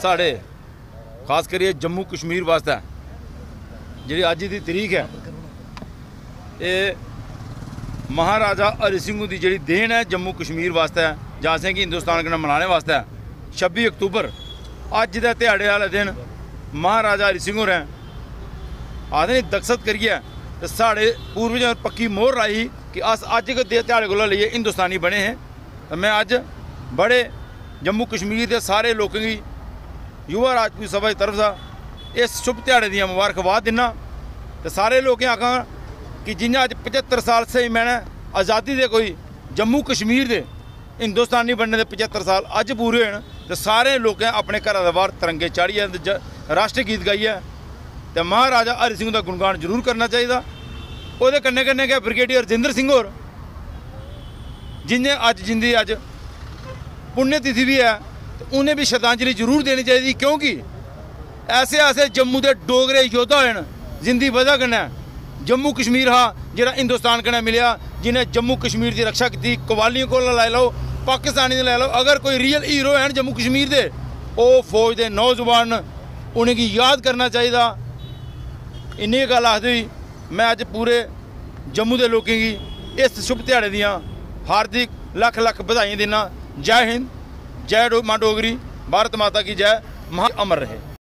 साढ़े खास करिए जम्मू कश्मीर वास्ते जी अज की तरीक है, ये महाराजा हरि सिंह की जी देन है जम्मू कश्मीर वास्ते, जां असें कि हिंदुस्तान कन्नै मनाने वास्ते 26 अक्तूबर अज के ध्याड़े वाले दिन महाराजा हरि सिंह होरें आखदे नहीं दक्षत करिए तो साढ़े पूर्वजें पक्की मोहर लाई कि अस अज के ध्याड़े को लेइयै हिंदुस्तानी बने हैं। तो मैं अज बड़े जम्मू कश्मीर के सारे लोगों की युवा राजपूत सभा की तरफ से इस शुभ ध्याड़े दी मुबारकबाद दिना। तो सारे लोगों आखा कि जियां अज 75 साल से मैंने आज़ादी दे कोई जम्मू कश्मीर के हिंदुस्तानी बनने के 75 साल अज पूरे होए, तो सारे लोगों अपने घर के बाहर तिरंगे चाढ़िए राष्ट्र गीत गाइए तो महाराजा हरि सिंह का गुणगान जरूर करना चाहिए। वो कन्ने कन्ने गै ब्रिगेडियर रजिंदर सिंह होर जिन्हें अज जिंदी अज पुण्यतिथि भी है, तो उन्हें भी श्रद्धांजलि जरूर देनी चाहिए, क्योंकि ऐसे ऐसे जम्मू के डोगरे योद्धा होए जिंदी वजह कन्नै जम्मू कश्मीर हा जिहड़ा हिंदुस्तान कन्नै मिलिया, जिन्हें जम्मू कश्मीर की रक्षा की। कवालियों को लाई लो, पाकिस्तानी लाई लो, अगर कोई रियल हीरो हैं जम्मू कश्मीर के वो फौज के नौजवान, उन्हें याद करना चाहिए। इन्नी गल आखदी मैं अज पूरे जम्मू के लोगों की इस शुभ ध्याड़े दियां हार्दिक लख लख बधाई देना। जय हिंद, जय मां डोगरी, भारत माता की जय, महा अमर रहे।